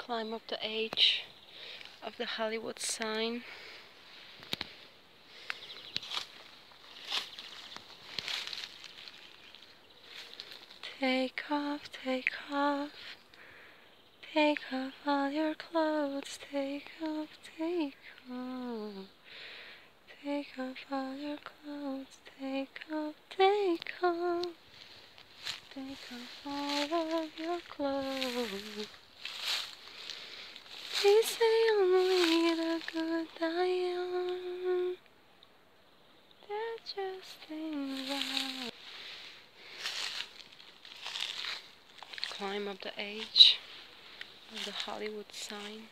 Climb up the edge of the Hollywood sign. Take off, take off, take off all your clothes. Take off, take off, take off all your clothes. Take off, take off, take off all of your clothes. They say only the good die young. That just ain't right. Climb up the edge of the Hollywood sign.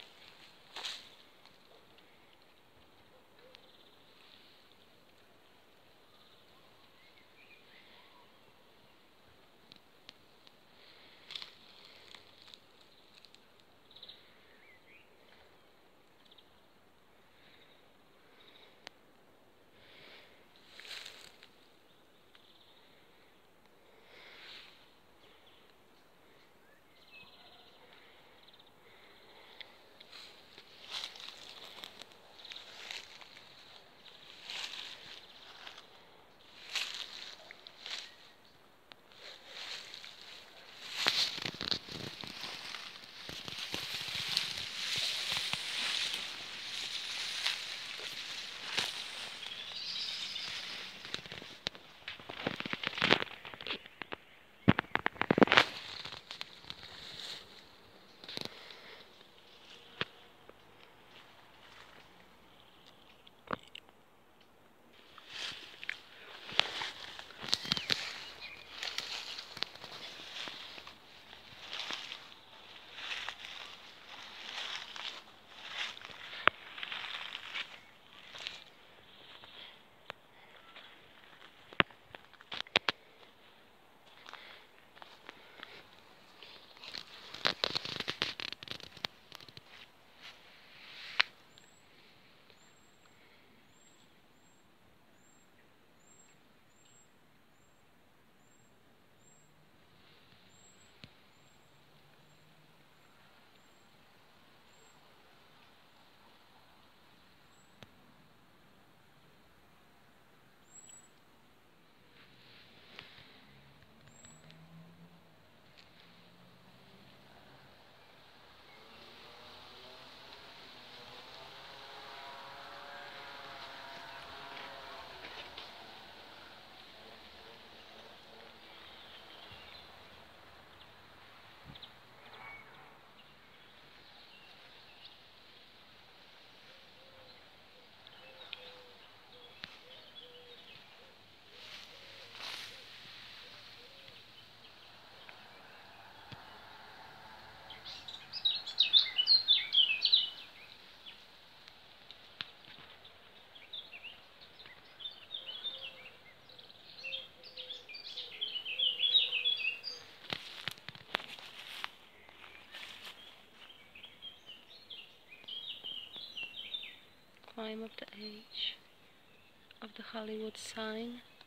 Climb up the edge of the Hollywood sign.